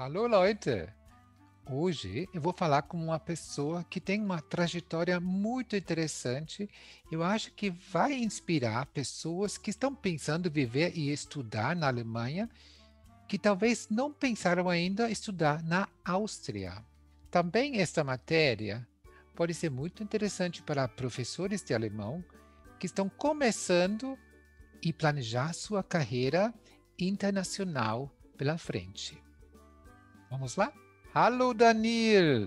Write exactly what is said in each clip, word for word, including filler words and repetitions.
Alô, Leute! Hoje eu vou falar com uma pessoa que tem uma trajetória muito interessante. Eu acho que vai inspirar pessoas que estão pensando viver e estudar na Alemanha, que talvez não pensaram ainda estudar na Áustria. Também esta matéria pode ser muito interessante para professores de alemão que estão começando e planejar sua carreira internacional pela frente. Vamos lá? Hallo Daniel!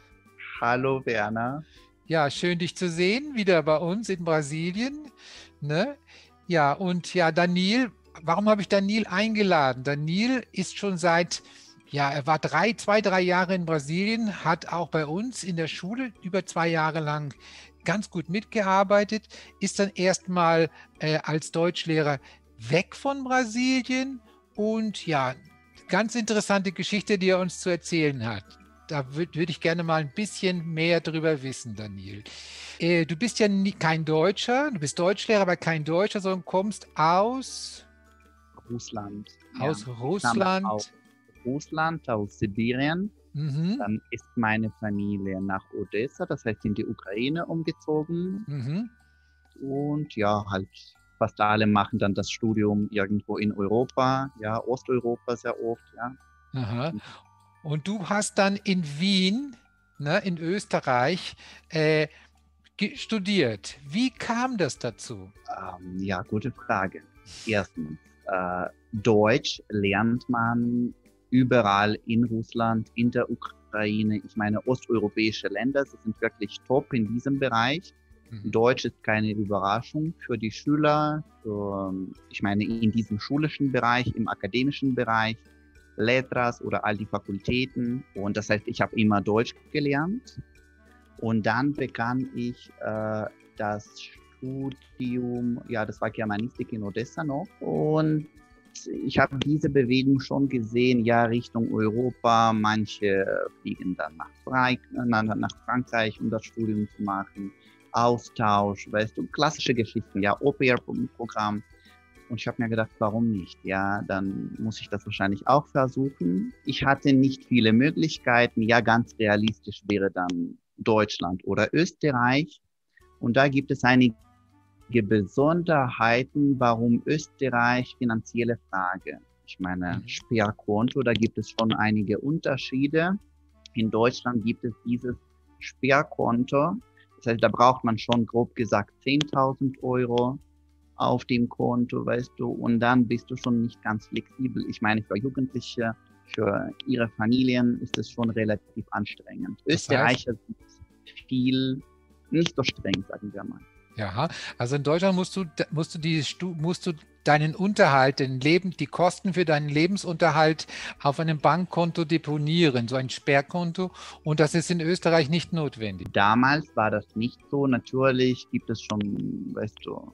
Hallo Werner. Ja, schön dich zu sehen, wieder bei uns in Brasilien. Ne? Ja, und ja, Daniel, warum habe ich Daniel eingeladen? Daniel ist schon seit, ja, er war drei, zwei, drei Jahre in Brasilien, hat auch bei uns in der Schule über zwei Jahre lang ganz gut mitgearbeitet, ist dann erstmal äh, als Deutschlehrer weg von Brasilien und ja, ganz interessante Geschichte, die er uns zu erzählen hat. Da würde würd ich gerne mal ein bisschen mehr drüber wissen, Daniel. Äh, du bist ja nie, kein Deutscher, du bist Deutschlehrer, aber kein Deutscher, sondern kommst aus, Russland. aus Ja. Russland. Aus Russland, aus Sibirien. Mhm. Dann ist meine Familie nach Odessa, das heißt in die Ukraine, umgezogen. Mhm. Und ja, halt fast alle machen dann das Studium irgendwo in Europa, ja, Osteuropa sehr oft, ja. Aha. Und du hast dann in Wien, ne, in Österreich, äh, studiert. Wie kam das dazu? Ähm, ja, gute Frage. Erstens, äh, Deutsch lernt man überall in Russland, in der Ukraine. Ich meine, osteuropäische Länder, sie sind wirklich top in diesem Bereich. Mhm. Deutsch ist keine Überraschung für die Schüler, für, ich meine, in diesem schulischen Bereich, im akademischen Bereich, Letras oder all die Fakultäten. Und das heißt, ich habe immer Deutsch gelernt. Und dann begann ich äh, das Studium, ja, das war Germanistik in Odessa noch. Und ich habe diese Bewegung schon gesehen, ja, Richtung Europa. Manche fliegen dann nach, Frank nach Frankreich, um das Studium zu machen. Austausch, weißt du, klassische Geschichten, ja, Au-pair-Programm. Und ich habe mir gedacht, warum nicht? Ja, dann muss ich das wahrscheinlich auch versuchen. Ich hatte nicht viele Möglichkeiten. Ja, ganz realistisch wäre dann Deutschland oder Österreich. Und da gibt es einige Besonderheiten, warum Österreich, finanzielle Frage. Ich meine, mhm. Sperrkonto, da gibt es schon einige Unterschiede. In Deutschland gibt es dieses Sperrkonto. Das heißt, da braucht man schon grob gesagt zehntausend Euro auf dem Konto, weißt du, und dann bist du schon nicht ganz flexibel. Ich meine, für Jugendliche, für ihre Familien ist es schon relativ anstrengend. Das Österreicher heißt, sind viel nicht so streng, sagen wir mal. Ja, also in Deutschland musst du, musst du, die, musst du deinen Unterhalt, den Leben, die Kosten für deinen Lebensunterhalt auf einem Bankkonto deponieren, so ein Sperrkonto. Und das ist in Österreich nicht notwendig. Damals war das nicht so. Natürlich gibt es schon, weißt du,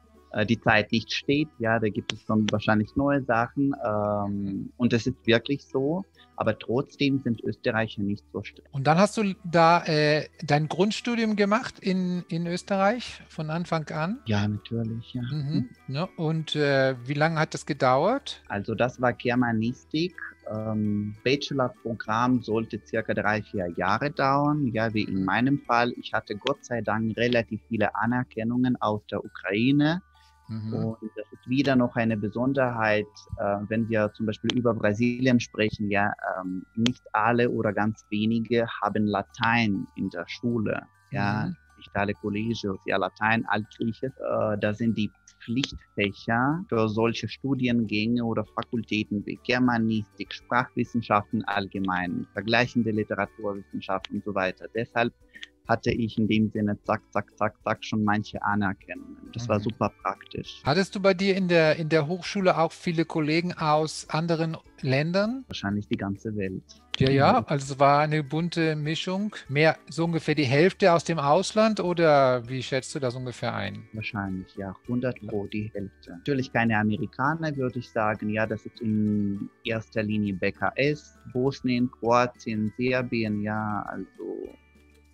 die Zeit nicht steht, ja, da gibt es dann wahrscheinlich neue Sachen ähm, und es ist wirklich so, aber trotzdem sind Österreicher nicht so streng. Und dann hast du da äh, dein Grundstudium gemacht in, in Österreich von Anfang an? Ja, natürlich, ja. Mhm. Ja, und äh, wie lange hat das gedauert? Also das war Germanistik. Ähm, Bachelorprogramm sollte circa drei, vier Jahre dauern, ja, wie in meinem Fall. Ich hatte Gott sei Dank relativ viele Anerkennungen aus der Ukraine. Mhm. Und das ist wieder noch eine Besonderheit, äh, wenn wir zum Beispiel über Brasilien sprechen, ja, ähm, nicht alle oder ganz wenige haben Latein in der Schule, ja, mhm. nicht alle Collegios, ja, Latein, Altgriechisch, äh, da sind die Pflichtfächer für solche Studiengänge oder Fakultäten wie Germanistik, Sprachwissenschaften allgemein, vergleichende Literaturwissenschaft und so weiter. Deshalb hatte ich in dem Sinne zack, zack, zack, zack schon manche Anerkennungen. Das mhm. war super praktisch. Hattest du bei dir in der, in der Hochschule auch viele Kollegen aus anderen Ländern? Wahrscheinlich die ganze Welt. Ja, ja, also es war eine bunte Mischung. Mehr, so ungefähr die Hälfte aus dem Ausland oder wie schätzt du das ungefähr ein? Wahrscheinlich, ja, hundert Pro die Hälfte. Natürlich keine Amerikaner, würde ich sagen. Ja, das ist in erster Linie B K S, Bosnien, Kroatien, Serbien, ja, also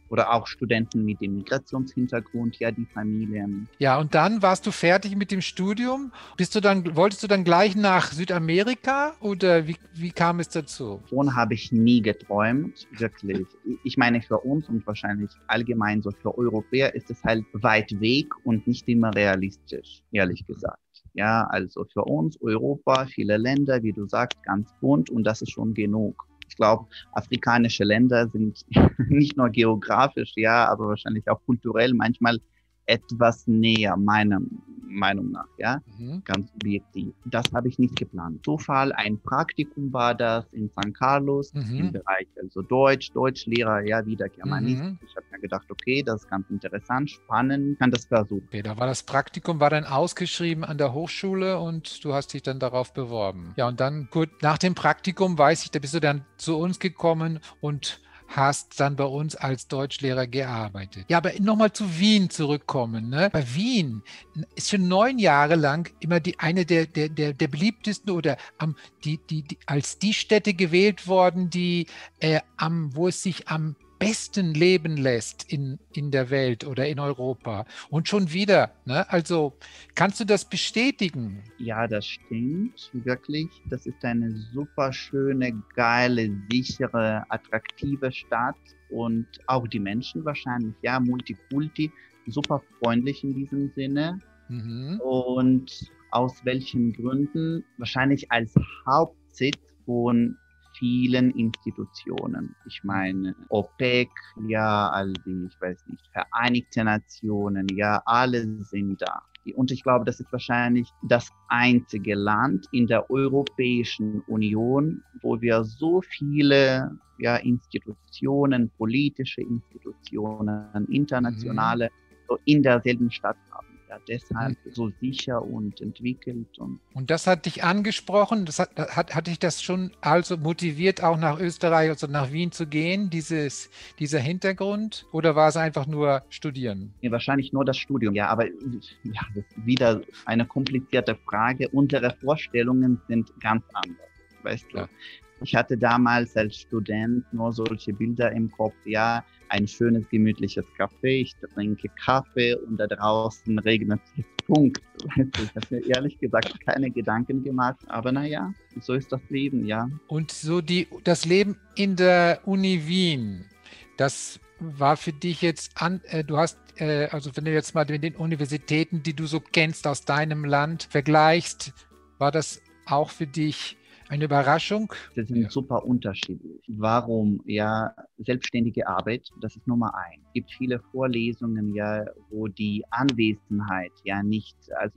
oder auch Studenten mit dem Migrationshintergrund, ja, die Familien. Ja, und dann warst du fertig mit dem Studium. Bist du dann, wolltest du dann gleich nach Südamerika oder wie, wie kam es dazu? Davon habe ich nie geträumt, wirklich. Ich meine, für uns und wahrscheinlich allgemein so für Europäer ist es halt weit weg und nicht immer realistisch, ehrlich gesagt. Ja, also für uns, Europa, viele Länder, wie du sagst, ganz bunt und das ist schon genug. Ich glaube, afrikanische Länder sind nicht nur geografisch, ja, aber wahrscheinlich auch kulturell manchmal etwas näher, meiner Meinung nach, ja, mhm. ganz objektiv. Das habe ich nicht geplant. Zufall, ein Praktikum war das in San Carlos, mhm. im Bereich also Deutsch, Deutschlehrer, ja, wieder Germanistik. Mhm. Ich habe mir gedacht, okay, das ist ganz interessant, spannend, kann das versuchen. Okay, da war das Praktikum, war dann ausgeschrieben an der Hochschule und du hast dich dann darauf beworben. Ja, und dann gut, nach dem Praktikum, weiß ich, da bist du dann zu uns gekommen und hast dann bei uns als Deutschlehrer gearbeitet. Ja, aber nochmal zu Wien zurückkommen. Ne? Bei Wien ist schon neun Jahre lang immer die eine der, der, der, der beliebtesten oder am, die, die, die, als die Städte gewählt worden, die, äh, am, wo es sich am besten leben lässt in, in der Welt oder in Europa. Und schon wieder, ne? Also kannst du das bestätigen? Ja, das stimmt, wirklich. Das ist eine super schöne, geile, sichere, attraktive Stadt und auch die Menschen wahrscheinlich, ja, Multikulti, super freundlich in diesem Sinne. Mhm. Und aus welchen Gründen? Wahrscheinlich als Hauptsitz von vielen Institutionen. Ich meine, OPEC, ja, all die, ich weiß nicht, Vereinigte Nationen, ja, alle sind da. Und ich glaube, das ist wahrscheinlich das einzige Land in der Europäischen Union, wo wir so viele, ja, Institutionen, politische Institutionen, internationale, mhm. so in derselben Stadt haben. Ja, deshalb mhm. so sicher und entwickelt. Und, und das hat dich angesprochen, das hat, hat, hat dich das schon also motiviert, auch nach Österreich, also nach Wien zu gehen, dieses, dieser Hintergrund? Oder war es einfach nur Studieren? Ja, wahrscheinlich nur das Studium, ja, aber ja, das ist wieder eine komplizierte Frage. Unsere Vorstellungen sind ganz anders, weißt du. Ja. Ich hatte damals als Student nur solche Bilder im Kopf, ja, ein schönes, gemütliches Café, ich trinke Kaffee und da draußen regnet es. Punkt. Ich habe mir ehrlich gesagt keine Gedanken gemacht, aber naja, so ist das Leben, ja. Und so die, das Leben in der Uni Wien, das war für dich jetzt, an, äh, du hast, äh, also wenn du jetzt mal mit den Universitäten, die du so kennst aus deinem Land, vergleichst, war das auch für dich eine Überraschung? Das sind ja. super unterschiedlich. Warum? Ja, selbstständige Arbeit, das ist Nummer eins. Es gibt viele Vorlesungen, ja, wo die Anwesenheit ja nicht, also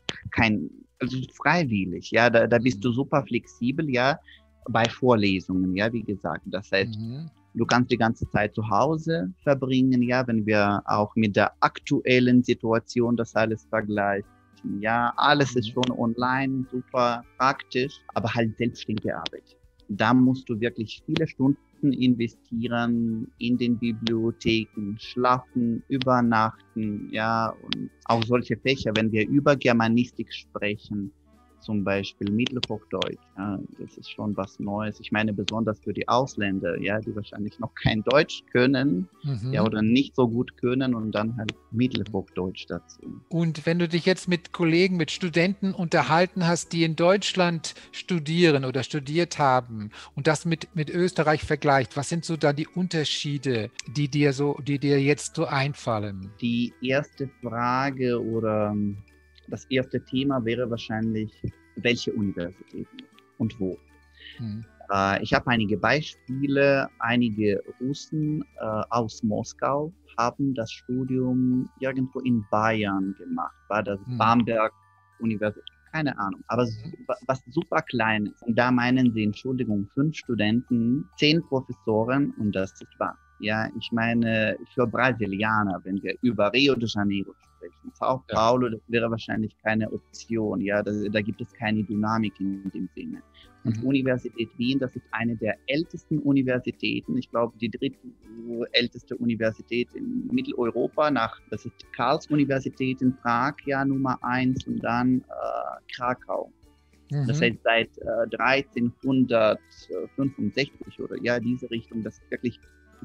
kein, also freiwillig, ja, da, da bist du super flexibel, ja, bei Vorlesungen, ja, wie gesagt. Das heißt, mhm. du kannst die ganze Zeit zu Hause verbringen, ja, wenn wir auch mit der aktuellen Situation das alles vergleichen. Ja, alles ist schon online, super praktisch, aber halt selbstständige Arbeit. Da musst du wirklich viele Stunden investieren in den Bibliotheken, schlafen, übernachten, ja, und auch solche Fächer, wenn wir über Germanistik sprechen, zum Beispiel Mittelhochdeutsch, ja, das ist schon was Neues. Ich meine, besonders für die Ausländer, ja, die wahrscheinlich noch kein Deutsch können, mhm. ja, oder nicht so gut können und dann halt Mittelhochdeutsch dazu. Und wenn du dich jetzt mit Kollegen, mit Studenten unterhalten hast, die in Deutschland studieren oder studiert haben und das mit, mit Österreich vergleicht, was sind so da die Unterschiede, die dir so, die dir jetzt so einfallen? Die erste Frage oder das erste Thema wäre wahrscheinlich, welche Universitäten und wo. Hm. Äh, ich habe einige Beispiele. Einige Russen äh, aus Moskau haben das Studium irgendwo in Bayern gemacht. War das hm. Bamberg-Universität? Keine Ahnung. Aber hm. was super klein ist. Und da meinen sie, Entschuldigung, fünf Studenten, zehn Professoren und das ist wahr. Ja, ich meine, für Brasilianer, wenn wir über Rio de Janeiro sprechen, Sao Paulo, das wäre wahrscheinlich keine Option. Ja, da, da gibt es keine Dynamik in dem Sinne. Und mhm. Universität Wien, das ist eine der ältesten Universitäten. Ich glaube, die drittälteste Universität in Mitteleuropa nach, das ist Karls-Universität in Prag, ja, Nummer eins und dann äh, Krakau. Mhm. Das heißt, seit äh, dreizehnhundertfünfundsechzig oder ja, diese Richtung, das ist wirklich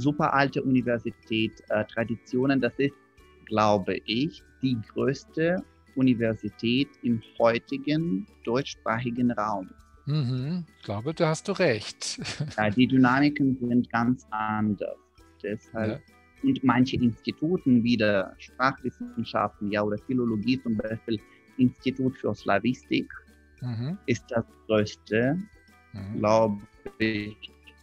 super alte Universität, äh, Traditionen. Das ist, glaube ich, die größte Universität im heutigen deutschsprachigen Raum. Mhm. Ich glaube, da hast du recht. Ja, die Dynamiken sind ganz anders. Deshalb, Ja. und manche Instituten wie der Sprachwissenschaften, ja, oder Philologie zum Beispiel, Institut für Slawistik, Mhm. ist das größte, Mhm. glaube ich,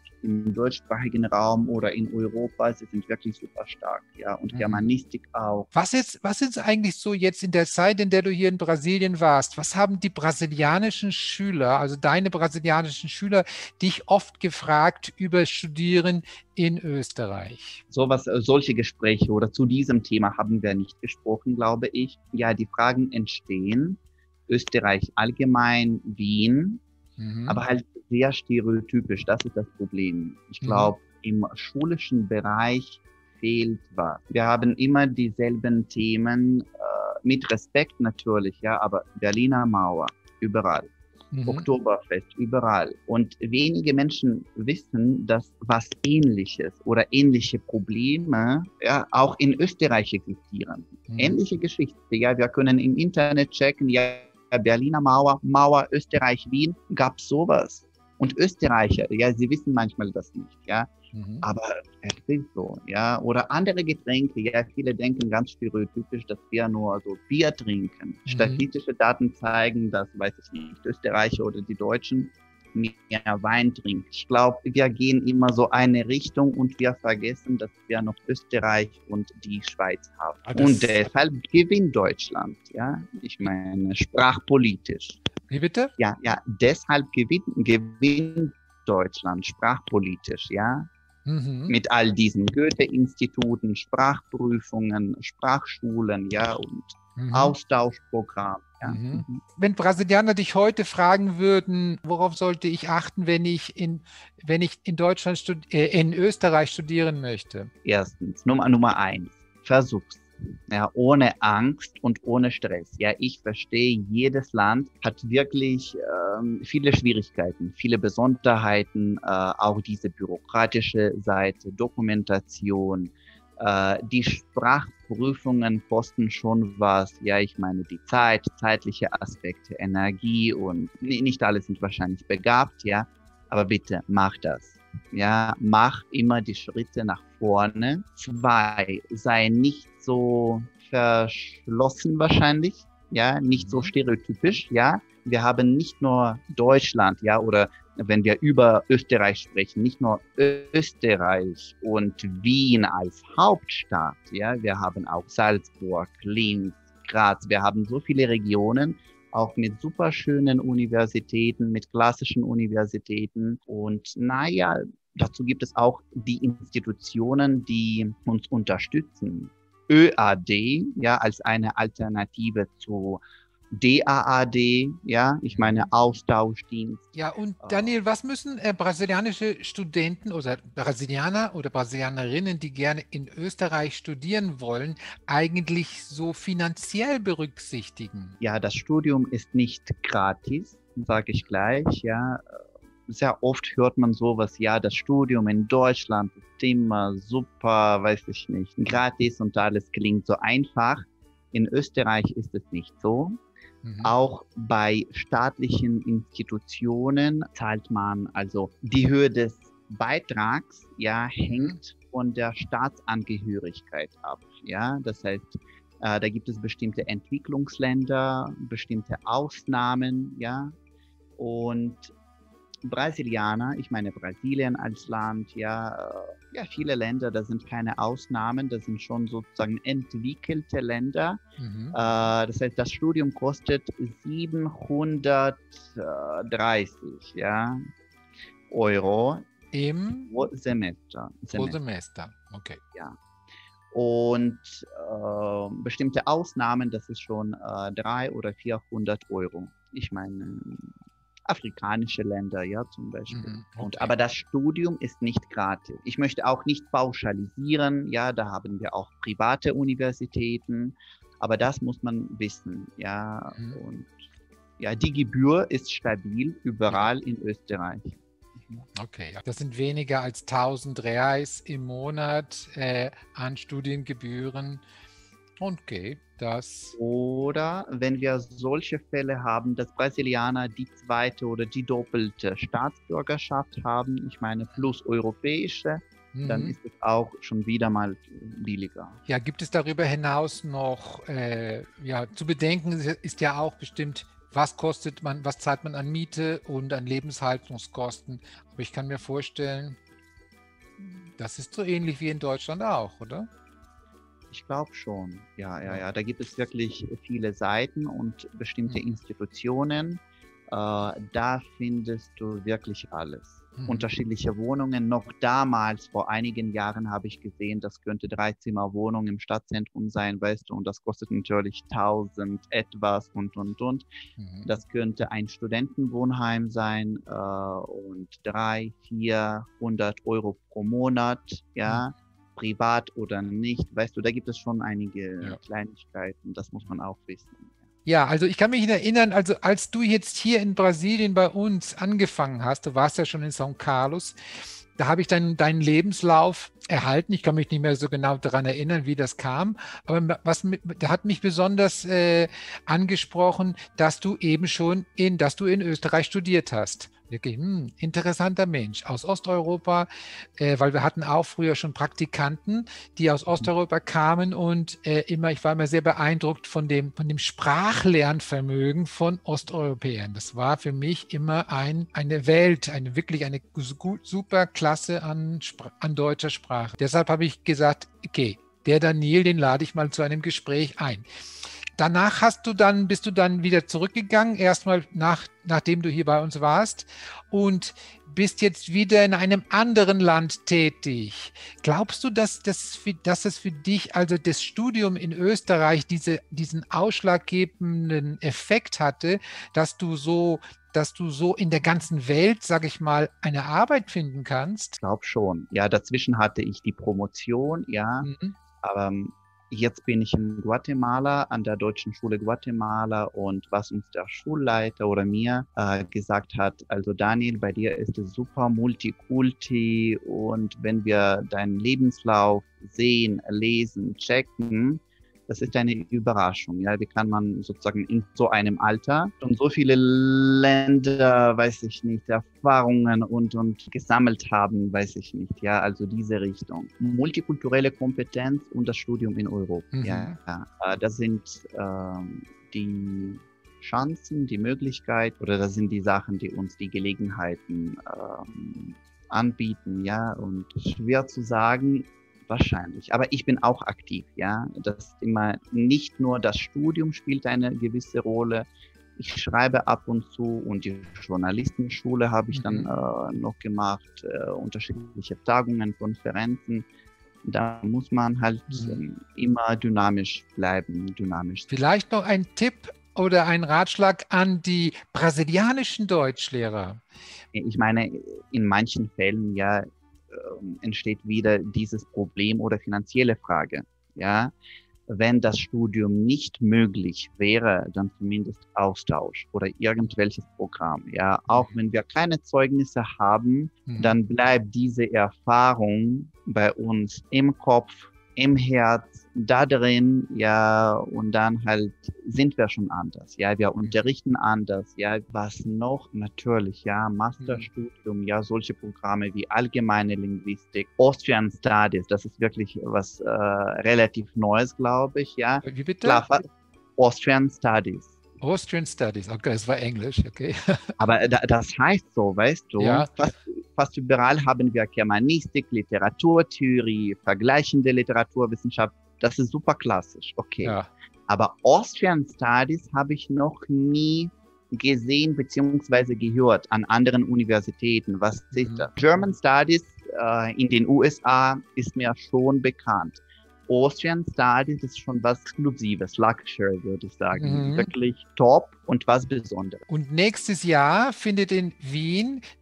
im deutschsprachigen Raum oder in Europa. Sie sind wirklich super stark, ja, und Mhm. Germanistik auch. Was ist, was ist eigentlich so jetzt in der Zeit, in der du hier in Brasilien warst? Was haben die brasilianischen Schüler, also deine brasilianischen Schüler, dich oft gefragt über Studieren in Österreich? Sowas, äh, solche Gespräche oder zu diesem Thema haben wir nicht gesprochen, glaube ich. Ja, die Fragen entstehen. Österreich allgemein, Wien, Mhm. aber halt sehr stereotypisch. Das ist das Problem. Ich Mhm. glaube, im schulischen Bereich fehlt was. Wir haben immer dieselben Themen, äh, mit Respekt natürlich, ja, aber Berliner Mauer, überall. Mhm. Oktoberfest, überall. Und wenige Menschen wissen, dass was Ähnliches oder ähnliche Probleme ja auch in Österreich existieren. Mhm. Ähnliche Geschichte. Ja, wir können im Internet checken, ja, Berliner Mauer, Mauer, Österreich, Wien, gab sowas. Und Österreicher, ja, sie wissen manchmal das nicht, ja. Mhm. Aber es ist so, ja. Oder andere Getränke, ja, viele denken ganz stereotypisch, dass wir nur so Bier trinken. Mhm. Statistische Daten zeigen, dass, weiß ich nicht, Österreicher oder die Deutschen mehr Wein trinken. Ich glaube, wir gehen immer so eine Richtung und wir vergessen, dass wir noch Österreich und die Schweiz haben. Ah, das- Und deshalb gewinnt Deutschland, ja. Ich meine, sprachpolitisch. Wie bitte? Ja, ja, deshalb gewinnt, gewinnt Deutschland sprachpolitisch, ja. Mhm. Mit all diesen Goethe-Instituten, Sprachprüfungen, Sprachschulen, ja, und Mhm. Austauschprogrammen. Ja. Mhm. Mhm. Wenn Brasilianer dich heute fragen würden, worauf sollte ich achten, wenn ich in, wenn ich in Deutschland studi- äh, in Österreich studieren möchte? Erstens, Nummer, Nummer eins, versuch's. Ja, ohne Angst und ohne Stress. Ja, ich verstehe, jedes Land hat wirklich ähm, viele Schwierigkeiten, viele Besonderheiten, äh, auch diese bürokratische Seite, Dokumentation. Äh, die Sprachprüfungen kosten schon was. Ja, ich meine, die Zeit, zeitliche Aspekte, Energie und n- nicht alle sind wahrscheinlich begabt, ja. Aber bitte, mach das. Ja, mach immer die Schritte nach vorne. Zwei, sei nicht so verschlossen wahrscheinlich, ja, nicht so Mhm. stereotypisch, ja. Wir haben nicht nur Deutschland, ja, oder wenn wir über Österreich sprechen, nicht nur Österreich und Wien als Hauptstadt, ja, wir haben auch Salzburg, Linz, Graz, wir haben so viele Regionen, auch mit super schönen Universitäten, mit klassischen Universitäten. Und naja, dazu gibt es auch die Institutionen, die uns unterstützen. Ö A D, ja, als eine Alternative zu D A A D, ja, ich meine Austauschdienst. Ja, und Daniel, was müssen äh, brasilianische Studenten oder Brasilianer oder Brasilianerinnen, die gerne in Österreich studieren wollen, eigentlich so finanziell berücksichtigen? Ja, das Studium ist nicht gratis, sage ich gleich, ja. Sehr oft hört man sowas, ja, das Studium in Deutschland ist immer super, weiß ich nicht, gratis und alles klingt so einfach. In Österreich ist es nicht so. Mhm. Auch bei staatlichen Institutionen zahlt man, also die Höhe des Beitrags, ja, hängt von der Staatsangehörigkeit ab, ja. Das heißt, äh, da gibt es bestimmte Entwicklungsländer, bestimmte Ausnahmen, ja. Und Brasilianer, ich meine Brasilien als Land, ja, äh, ja, viele Länder, da sind keine Ausnahmen, das sind schon sozusagen entwickelte Länder. Mhm. Äh, das heißt, das Studium kostet siebenhundertdreißig, ja, Euro Im pro Semester. pro Semester. Semester. Okay. Ja. Und äh, bestimmte Ausnahmen, das ist schon äh, dreihundert oder vierhundert Euro. Ich meine, afrikanische Länder, ja, zum Beispiel. Mhm. Und, Okay. aber das Studium ist nicht gratis. Ich möchte auch nicht pauschalisieren, ja, da haben wir auch private Universitäten, aber das muss man wissen, ja. Mhm. Und ja, die Gebühr ist stabil überall in Österreich. Okay, das sind weniger als tausend Reais im Monat äh, an Studiengebühren. Okay, das. Oder wenn wir solche Fälle haben, dass Brasilianer die zweite oder die doppelte Staatsbürgerschaft haben, ich meine plus europäische, Mhm. dann ist es auch schon wieder mal billiger. Ja, gibt es darüber hinaus noch, äh, ja, zu bedenken ist ja auch bestimmt, was kostet man, was zahlt man an Miete und an Lebenshaltungskosten. Aber ich kann mir vorstellen, das ist so ähnlich wie in Deutschland auch, oder? Ich glaube schon, ja, ja, ja. Da gibt es wirklich viele Seiten und bestimmte Mhm. Institutionen. Äh, da findest du wirklich alles. Mhm. Unterschiedliche Wohnungen. Noch damals, vor einigen Jahren, habe ich gesehen, das könnte Dreizimmerwohnung im Stadtzentrum sein, weißt du, und das kostet natürlich tausend etwas und, und, und. Mhm. Das könnte ein Studentenwohnheim sein äh, und drei, vierhundert Euro pro Monat, ja. Mhm. Privat oder nicht, weißt du, da gibt es schon einige Ja. Kleinigkeiten, das muss man auch wissen. Ja, also ich kann mich erinnern, also als du jetzt hier in Brasilien bei uns angefangen hast, du warst ja schon in São Carlos, da habe ich dann deinen Lebenslauf erhalten. Ich kann mich nicht mehr so genau daran erinnern, wie das kam, aber was mit, da hat mich besonders äh, angesprochen, dass du eben schon in, dass du in Österreich studiert hast. Wirklich, hm, interessanter Mensch aus Osteuropa, äh, weil wir hatten auch früher schon Praktikanten, die aus Osteuropa kamen und äh, immer, ich war immer sehr beeindruckt von dem, von dem Sprachlernvermögen von Osteuropäern. Das war für mich immer ein, eine Welt, eine wirklich eine gut, super Klasse an, an deutscher Sprache. Deshalb habe ich gesagt, okay, der Daniel, den lade ich mal zu einem Gespräch ein. Danach hast du dann, bist du dann wieder zurückgegangen, erstmal nach, nachdem du hier bei uns warst und bist jetzt wieder in einem anderen Land tätig. Glaubst du, dass das für, dass es für dich, also das Studium in Österreich, diese, diesen ausschlaggebenden Effekt hatte, dass du so, dass du so in der ganzen Welt, sage ich mal, eine Arbeit finden kannst? Ich glaube schon. Ja, dazwischen hatte ich die Promotion, ja, Mhm. aber jetzt bin ich in Guatemala, an der Deutschen Schule Guatemala und was uns der Schulleiter oder mir äh, gesagt hat, also Daniel, bei dir ist es super Multikulti und wenn wir deinen Lebenslauf sehen, lesen, checken, das ist eine Überraschung. Ja, wie kann man sozusagen in so einem Alter und so viele Länder, weiß ich nicht, Erfahrungen und, und gesammelt haben, weiß ich nicht. Ja, also diese Richtung. Multikulturelle Kompetenz und das Studium in Europa. Mhm. Ja, ja, das sind ähm, die Chancen, die Möglichkeit oder das sind die Sachen, die uns die Gelegenheiten ähm, anbieten. Ja, und schwer zu sagen. Wahrscheinlich. Aber ich bin auch aktiv, ja. Das ist immer nicht nur das Studium spielt eine gewisse Rolle. Ich schreibe ab und zu und die Journalistenschule habe ich dann äh, noch gemacht, äh, unterschiedliche Tagungen, Konferenzen. Da muss man halt Mhm. äh, immer dynamisch bleiben, dynamisch. Vielleicht noch ein Tipp oder ein Ratschlag an die brasilianischen Deutschlehrer. Ich meine, in manchen Fällen ja entsteht wieder dieses Problem oder finanzielle Frage. Ja, wenn das Studium nicht möglich wäre, dann zumindest Austausch oder irgendwelches Programm. Ja, auch wenn wir keine Zeugnisse haben, Mhm. dann bleibt diese Erfahrung bei uns im Kopf, im Herz, da drin, ja, und dann halt sind wir schon anders, ja, wir unterrichten anders, ja, was noch, natürlich, ja, Masterstudium, ja, solche Programme wie allgemeine Linguistik, Austrian Studies, das ist wirklich was äh, relativ Neues, glaube ich, ja. Wie bitte? Klar, Austrian Studies. Austrian Studies, okay, das war Englisch, okay. Aber da, das heißt so, weißt du, Ja. fast, fast überall haben wir Germanistik, Literaturtheorie, vergleichende Literaturwissenschaft. Das ist super klassisch, okay. Ja. Aber Austrian Studies habe ich noch nie gesehen beziehungsweise gehört an anderen Universitäten. Was ist Mhm. das? German Studies äh, in den U S A ist mir schon bekannt. Austrian Studies ist schon was Exklusives, Luxury, würde ich sagen. Mhm. Wirklich top und was Besonderes. Und nächstes Jahr findet in Wien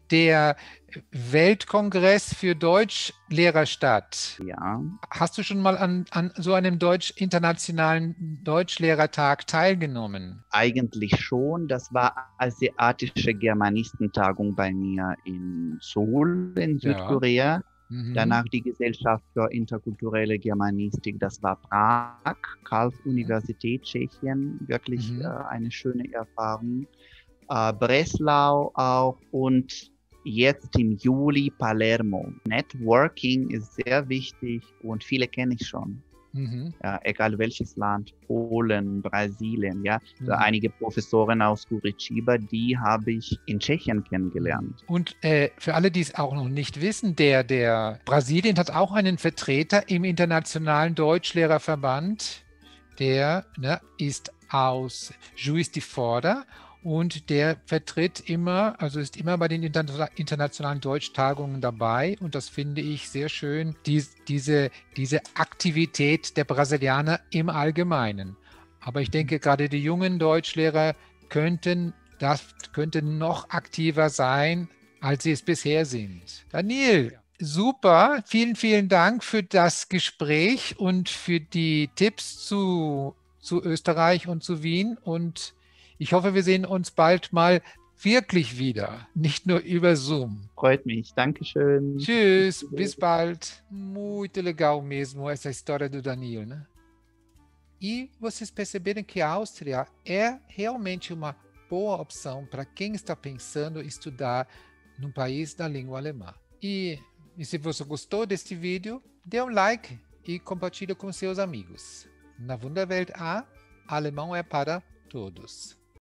der Weltkongress für Deutschlehrer statt. Ja. Hast du schon mal an, an so einem Deutsch, internationalen Deutschlehrertag teilgenommen? Eigentlich schon. Das war asiatische Germanistentagung bei mir in Seoul in Südkorea. Ja. Mhm. Danach die Gesellschaft für interkulturelle Germanistik, das war Prag, Karls-Universität, Tschechien, wirklich Mhm. äh, eine schöne Erfahrung. Äh, Breslau auch und jetzt im Juli Palermo. Networking ist sehr wichtig und viele kenne ich schon. Mhm. Ja, egal welches Land, Polen, Brasilien, ja. Mhm. So einige Professoren aus Curitiba, die habe ich in Tschechien kennengelernt. Und äh, für alle, die es auch noch nicht wissen, der, der Brasilien hat auch einen Vertreter im Internationalen Deutschlehrerverband, der ne, ist aus Juiz de Fora und der vertritt immer, also ist immer bei den Inter internationalen Deutschtagungen dabei und das finde ich sehr schön, dies, diese, diese Aktivität der Brasilianer im Allgemeinen. Aber ich denke, gerade die jungen Deutschlehrer könnten, das könnten noch aktiver sein, als sie es bisher sind. Daniel, super, vielen, vielen Dank für das Gespräch und für die Tipps zu, zu Österreich und zu Wien und ich hoffe, wir sehen uns bald mal wirklich wieder, nicht nur über Zoom. Freut mich, Dankeschön. Tschüss, bis bald. Muito legal mesmo essa história do Danilo, né? E vocês perceberam que a Áustria é realmente uma boa opção para quem está pensando em estudar num país da língua alemã. E, e se você gostou deste vídeo, dê um like e compartilhe com seus amigos. Na Wunderwelt A, alemão é para todos.